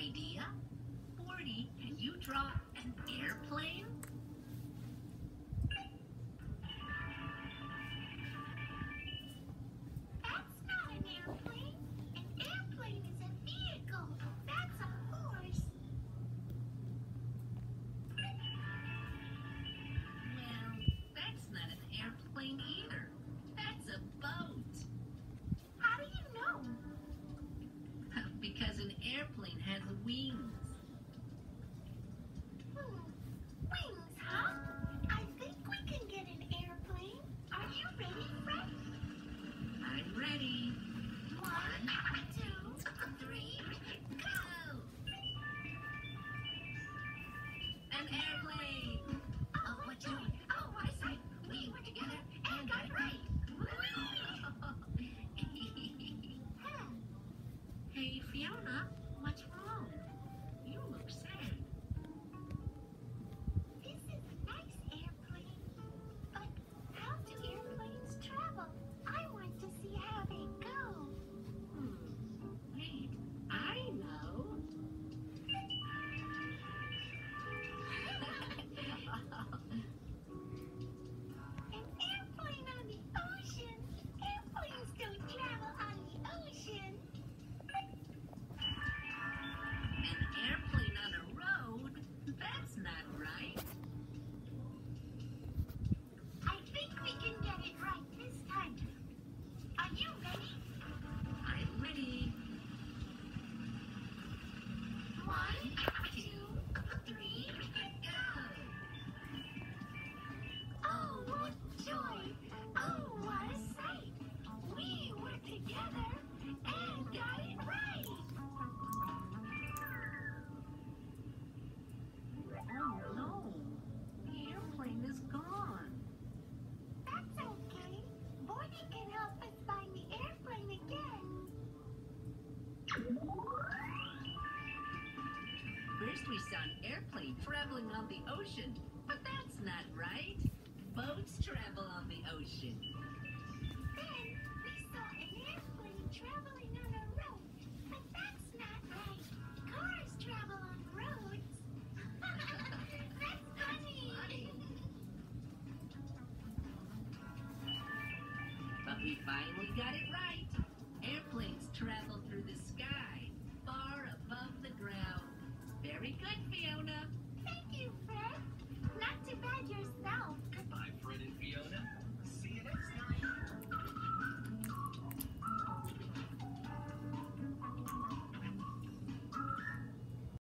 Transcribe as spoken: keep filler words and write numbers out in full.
idea. Forty, can you draw an airplane? That's not an airplane. An airplane is a vehicle. That's a horse. Well, that's not an airplane either. That's a boat. How do you know? Because an airplane has wings. Hmm. Wings, huh? I think we can get an airplane. Are you ready, Fred? I'm ready. One, two, three, go! An airplane! Oh, what joy! Oh, what a sight! We were together and got it right! Hmm. Hey, Fiona, what's wrong? You look sad. This is a nice airplane. But how do airplanes travel? I want to see how they go. Hmm. Wait, I know. An airplane on the ocean? Airplanes don't travel on the ocean. An airplane on a road? That's not right. I think we can get it right this time. Are you ready? I'm ready. One, two, three, go! Oh, what joy! Oh, what a sight! We were together and got it right! Oh no, the airplane is gone. That's okay. Bonnie can help us find the airplane again. First we saw an airplane traveling on the ocean, but that's not right. Boats travel on the ocean. Then we saw an airplane traveling